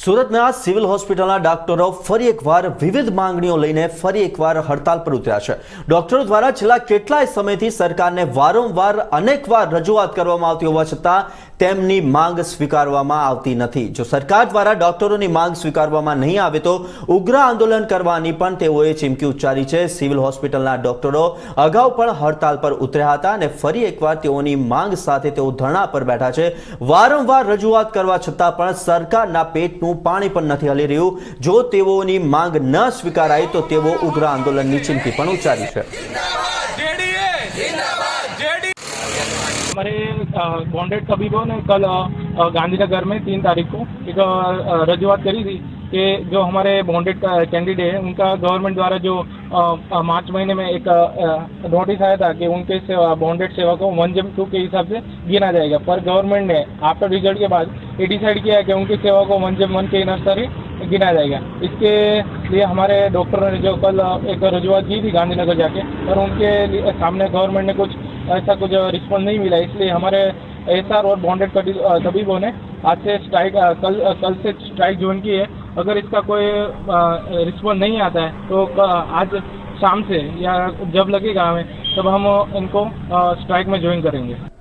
સુરતના સિવિલ હોસ્પિટલના ડોક્ટરો ફરી એકવાર વિવિધ માંગણીઓ લઈને ફરી એકવાર હડતાલ પર ઉતર્યા છે। ડોક્ટરો દ્વારા છેલ્લા કેટલાય સમયથી સરકારને વારંવાર અનેકવાર રજૂઆત કરવામાં આવતી હોવા છતાં તેમની માંગ સ્વીકારવામાં આવતી નથી। જો સરકાર દ્વારા ડોક્ટરોની માંગ સ્વીકારવામાં નહીં આવે તો ઉગ્ર આંદોલન કરવાની પણ તેઓએ ચીમકી ઉચ્ચારી છે। સિવિલ હોસ્પિટલના ડોક્ટરો અગાઉ પણ હડતાલ પર ઉતર્યા હતા અને ફરી એકવાર તેઓની માંગ સાથે તેઓ ધરણા પર બેઠા છે। વારંવાર રજૂઆત કરવા છતાં પણ સરકારના પેટનું पाणी पण नहीं हली रह्यु। जो तेओनी मांग न स्वीकाराय तो तेओ उग्र आंदोलन की चीमकी पण उच्चारी है। हमारे बॉन्डेड तबीबों ने कल गांधीनगर में 3 तारीख को एक रजूआत करी थी कि जो हमारे बॉन्डेड कैंडिडेट है उनका गवर्नमेंट द्वारा जो मार्च महीने में एक नोटिस आया था कि उनके बॉन्डेड सेवा को 1/2 के हिसाब से गिना जाएगा। पर गवर्नमेंट ने आफ्टर रिजल्ट के बाद ये डिसाइड किया है कि उनकी सेवा को 1/1 के हिसाब से गिना जाएगा। इसके लिए हमारे डॉक्टरों ने जो कल एक रजूआत की थी गांधीनगर जाके, पर उनके सामने गवर्नमेंट ने ऐसा कुछ रिस्पॉन्स नहीं मिला। इसलिए हमारे एसआर और बॉन्डेड तबीबों ने आज से स्ट्राइक कल से स्ट्राइक ज्वाइन की है। अगर इसका कोई रिस्पॉन्स नहीं आता है तो आज शाम से या जब लगेगा हमें तब हम इनको स्ट्राइक में ज्वाइन करेंगे।